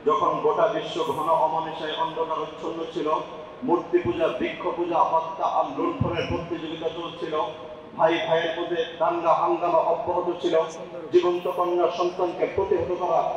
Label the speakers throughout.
Speaker 1: যখন গোটা বিশ্ব ঘন অমানিসায় অন্ধকারাচ্ছন্ন ছিল, মূর্তি পূজা, বৃক্ষ পূজা, হত্যা আর লুণ্ঠনের প্রতিযোগিতা চলছিল, ভাই ভাইয়ের মধ্যে দাঙ্গা হাঙ্গামা অব্যাহত ছিল, জীবন্ত কন্যা সন্তানকে প্রতিহত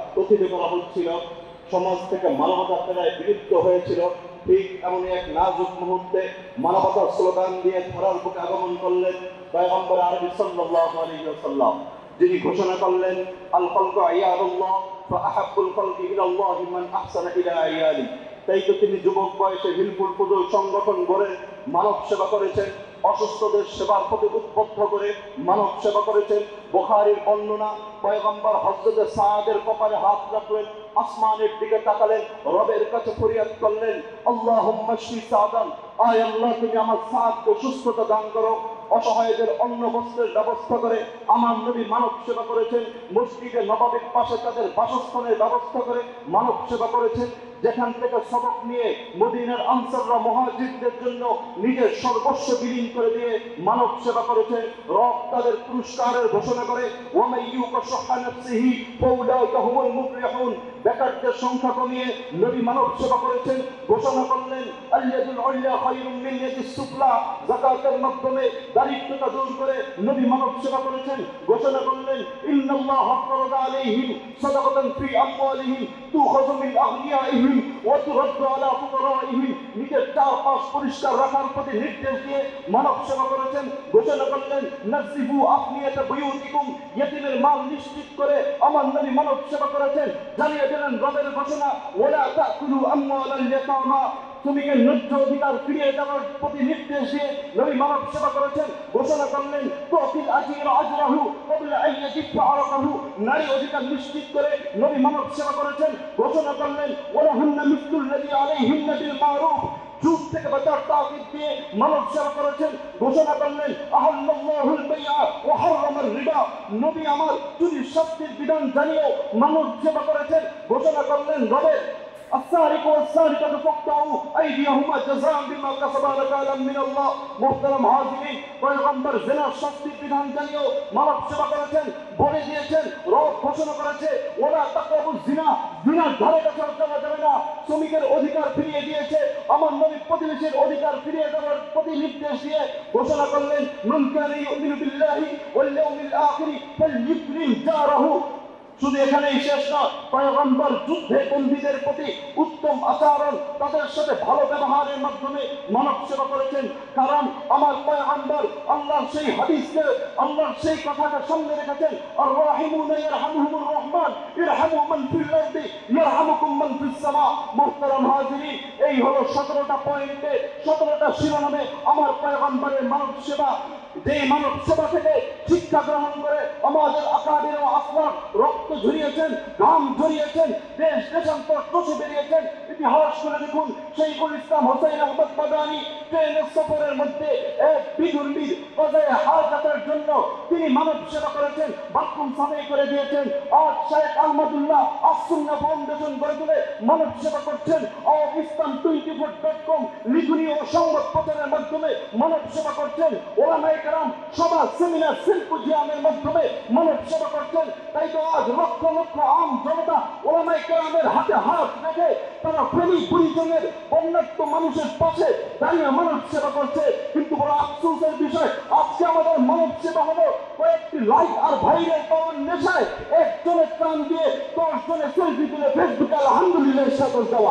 Speaker 1: করা হচ্ছিল, সমাজ থেকে মানবতা প্রায় বিলুপ্ত হয়েছিল, ঠিক এমনই এক নাজুক মুহূর্তে মানবতার স্লোগান দিয়ে ধরার বুকে আগমন করলেন পয়গম্বর আরবি সাল্লাল্লাহু আলাইহি ওয়াসাল্লাম, যিনি ঘোষণা করলেন আল খালকু আয়ারুল্লাহ ফা আহাব্বুল খালকি ইলাল্লাহি মান আহসানা ইলা আয়ালি। তাই তো তিনি যুবক বয়সে হিলফুল ফুজুল সংগঠন গড়ে মানব সেবা করেছেন, অসুস্থদের সেবার প্রতি উদ্বুদ্ধ করে মানব সেবা করেছেন। বুখারীর বর্ণনা, পয়গম্বর হযরত সাদের কপালে হাত রাখলেন, আসমানের দিকে তাকালেন, রবের কাছে ফরিয়াদ করলেন, আল্লাহুম্মা শফি সাদান, আয় আল্লাহ তুমি আমার সাদকে সুস্থতা দান করো। অসহায়দের অন্ন বস্ত্রের ব্যবস্থা করে আমার নবী মানব সেবা করেছেন। মসজিদে নববীর পাশে তাদের বাসস্থানের ব্যবস্থা করে মানব সেবা করেছেন। যেখান থেকে সবক নিয়ে মদিনার আনসাররা মুহাজিরদের জন্য নিজের সর্বস্ব বিলীন করে দিয়ে মানব সেবা করেছে। রব তাদের পুরস্কারের ঘোষণা করে, ওয়া মাইয়ুকা শুহা নাফসিহি ফাউলাইকা হুমুল মুফলিহুন। বেকারদের সংখ্যা কমিয়ে নবী মানব সেবা করেছেন, ঘোষণা করলেন, আল-ইয়াদুল উল্যা খায়রুম মিন ইয়াদিস সুফলা। যাকাতের মাধ্যমে দারিদ্রতা দূর করে নবী মানব সেবা করেছেন, ঘোষণা করলেন, ইন্নাল্লাহা ফারাদা আলাইহিম সাদাকাতান ফি আমওয়ালিহিম তুখাযু মিন আগনিয়াইহিম ওয়া তুরাদ্দু আলা ফুকারাইহিম। নিজের চারপাশ পরিষ্কার রাখার প্রতি নির্দেশ দিয়ে মানব সেবা করেছেন, ঘোষণা করলেন, নাযিফু আফনিয়াতা বুয়ুতিকুম। ইয়েতিমের মাল নিশ্চিত করে আমার নবী মানব সেবা করেছেন, জানিয়ে দিলেন রবের ঘোষণা, ওয়ালা তাকুলু আমওয়ালাল ইয়াতামা। শ্রমিকের ন্যায্য অধিকার ফিরিয়ে দেওয়ার প্রতি নির্দেশ দিয়ে নবী মানব সেবা করেছেন, ঘোষণা করলেন, তুতিল আজরা আজরাহু ক্বাবলা আন ইয়াজিফা আরাকাহু। নারী অধিকার নিশ্চিত করে নবী মানব সেবা করেছেন, ঘোষণা করলেন, ওয়ালাহুন্না মিসলুল্লাযী আলাইহিন্না বিল মারুফ। সুদ থেকে বাঁচার তাগিদ দিয়ে মানব সেবা করেছেন, ঘোষণা করলেন, আহাল্লাল্লাহুল বাইআ ওয়া হারামার রিবা। নবী আমার চুরির শাস্তির বিধান জানিয়েও মানব সেবা করেছেন, ঘোষণা করলেন, রবের السارق والسارقة فاقطعوا أيديهما جزاء بما كسبا نكالا من الله। মুহতারাম হাজিরিন, পয়গম্বর জিনার শাস্তির বিধান জানিয়েও মানব সেবা করেছেন, বলে দিয়েছেন, রব ঘোষণা করেছে, ওয়ালা তাকরাবুজ জিনা। জিনার ধারে কাছে যাওয়া যাবে না। শ্রমিকের অধিকার ফিরিয়ে দিয়েছে, আমার নবী প্রতিবেশীর অধিকার ফিরিয়ে দেওয়ার প্রতি নির্দেশ দিয়ে ঘোষণা করলেন, মান কানা ইউমিনু বিল্লাহি ওয়াল ইয়াউমিল আখির ফালইউকরিম জারাহু। শুধু এখানেই শেষ নয়, পয়গম্বর যুদ্ধে বন্দীদের প্রতি উত্তম আচরণ, তাদের সাথে ভালো ব্যবহারের মাধ্যমে মানব সেবা করেছেন। কারণ আমার পয়গম্বর আল্লাহর সেই হাদিসকে, আল্লাহর সেই কথাকে সামনে রেখেছেন, আর রাহিমুনা ইয়ারহামুহুমুর রহমান ইরহামু মান ফিল আরদি ইয়ারহামুকুম মান ফিস সামা। মুহতারাম হাজিরিন, এই হলো 17টা পয়েন্টে, 17টা শিরোনামে আমার পয়গম্বরের মানব সেবা। যে মানব সেবা থেকে শিক্ষা গ্রহণ করে আমাদের আকাবির ও আসলাম রক্ত ঝরিয়েছেন, ঘাম ঝরিয়েছেন, দেশ দেশান্তর কষে বেরিয়েছেন। ইতিহাস করে দেখুন, শহীদুল ইসলাম হোসেন আহমদ বাদানী ট্রেনের সফরের মধ্যে এক বিদুর্মীর কাজায়ে হাজাতের জন্য তিনি মানব সেবা করেছেন, বাথরুম সাফাই করে দিয়েছেন। আজ শেখ আহমদুল্লাহ আস-সুন্নাহ ফাউন্ডেশন গড়ে তুলে মানব সেবা করছেন। আজ islam24.com লিখনী ও সংবাদ প্রচারের মাধ্যমে মানব সেবা করছেন। ওলামায়ে কেরাম সভা, সেমিনার, সিম্পোজিয়ামের মাধ্যমে মানব সেবা করছেন। তাই তো আজ লক্ষ লক্ষ আম জনতা ওলামায়ে কেরামের হাতে হাত রেখে তারা প্রেমী পরিজনের বন্যার্ত মানুষের পাশে দাঁড়িয়ে মানব সেবা করছে। কিন্তু বড় আফসোসের বিষয়, আজকে আমাদের মানব সেবা হলো কয়েকটি লাইক আর ভাইরাল পাওয়ার নেশায় একজনের কান দিয়ে 10 জনের সেলফি তুলে ফেসবুকে আলহামদুলিল্লাহ স্ট্যাটাস দেওয়া।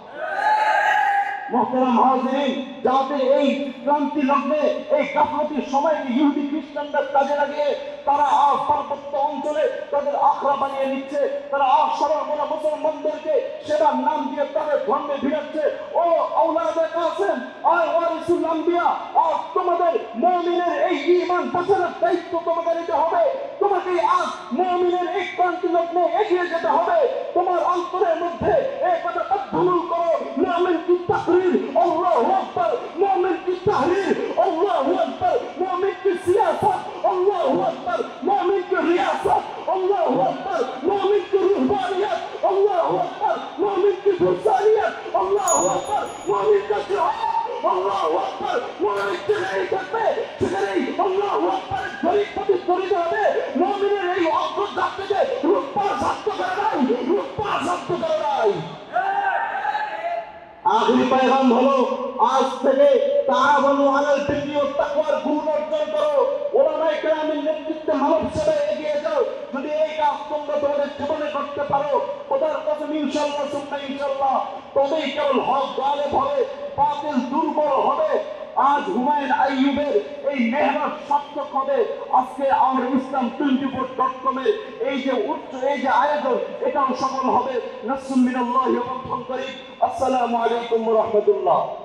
Speaker 1: মুহতারাম হাজিরিন, যাদের এই ক্রান্তি লগ্নে, এই গাফলতির সময় ইহুদি খ্রিস্টানদের কাজে লাগিয়ে তারা আজ পার্বত্য অঞ্চলে তাদের আখড়া বানিয়ে নিচ্ছে, তারা আজ সর্বমনা মুসলমানদেরকে সেবার নাম দিয়ে তাদের ধর্মে ভিড়াচ্ছে। ও আওলাদে কাসেম আর ওয়ারিসুল আম্বিয়া, আজ তোমাদের মুমিনের এই ঈমান বাঁচানোর দায়িত্ব তোমাকে নিতে হবে। তোমাকে আজ মুমিনের এই ক্রান্তি লগ্নে এগিয়ে যেতে হবে। তোমার অন্তরের মধ্যে এই কথা তাকবুল করো, মুমিন কি তাকরীর, আল্লাহু আকবার, মুমিন কি তাহরীর, আল্লাহু আকবার, মুমিন কি সিয়াসত, আল্লাহু আকবার, মুমিন কি রিয়াসত, আল্লাহু আকবার, মুমিন কি রুহবানিয়ত, আল্লাহু আকবার, মুমিন কি ফুরসানিয়ত, আল্লাহু আকবার, মুমিন কি জিহাদ, আল্লাহু আকবার। মুমিন যেখানেই থাকবে সেখানেই আল্লাহু আকবার গরিব প্রতি করিতে হবে। মুমিনের এই অগ্রযাত্রাকে রূপপার সাধ্য করে নাই, রূপপার সাধ্য করে নাই। চাই। আখেরি পেগাম হলো, আজ থেকে তাআওয়ানু আলাল বিররি ওয়াত তাকওয়ার গুণ অর্জন করো, উলামায়ে কেরামের নেতৃত্বে মানব সেবায় এগিয়ে যাও। যদি এই কাজ তোমরা তোমাদের জীবনে করতে পারো, খোদার কসম ইনশাআল্লাহ সুম্মা ইনশাআল্লাহ তবেই কেবল হক গালেব হবে, বাতিল দুর্বল হবে। আজ হুমায়ুন আইয়ুবের এই মেহনত সার্থক হবে। আজকে আমার ইসলাম 24.com এর এই যে আয়োজন, এটাও সফল হবে। নাসরুম মিনাল্লাহি ওয়া ফাতহুন করিম। আসসালামু আলাইকুম ওয়া রাহমাতুল্লাহ।